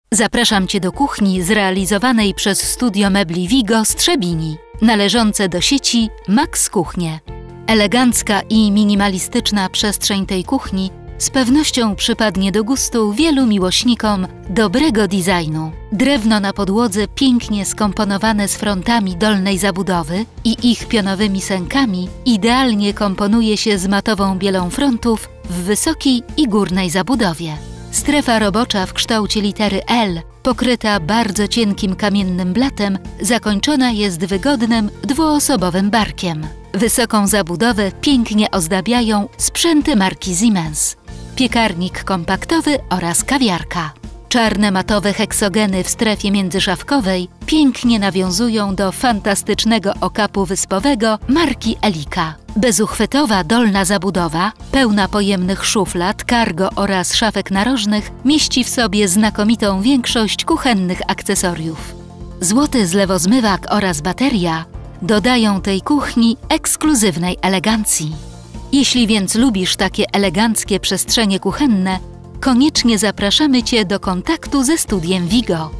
Zapraszam Cię do kuchni zrealizowanej przez Studio Mebli Vigo z Trzebini, należące do sieci Max Kuchnie. Elegancka i minimalistyczna przestrzeń tej kuchni z pewnością przypadnie do gustu wielu miłośnikom dobrego designu. Drewno na podłodze pięknie skomponowane z frontami dolnej zabudowy i ich pionowymi sękami idealnie komponuje się z matową bielą frontów w wysokiej i górnej zabudowie. Strefa robocza w kształcie litery L, pokryta bardzo cienkim kamiennym blatem, zakończona jest wygodnym, dwuosobowym barkiem. Wysoką zabudowę pięknie ozdabiają sprzęty marki Siemens, piekarnik kompaktowy oraz kawiarka. Czarne matowe heksogeny w strefie międzyszafkowej pięknie nawiązują do fantastycznego okapu wyspowego marki Elika. Bezuchwytowa dolna zabudowa, pełna pojemnych szuflad, cargo oraz szafek narożnych, mieści w sobie znakomitą większość kuchennych akcesoriów. Złoty zlewozmywak oraz bateria dodają tej kuchni ekskluzywnej elegancji. Jeśli więc lubisz takie eleganckie przestrzenie kuchenne, koniecznie zapraszamy Cię do kontaktu ze Studiem Vigo.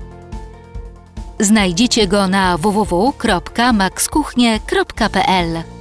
Znajdziecie go na www.maxkuchnie.pl.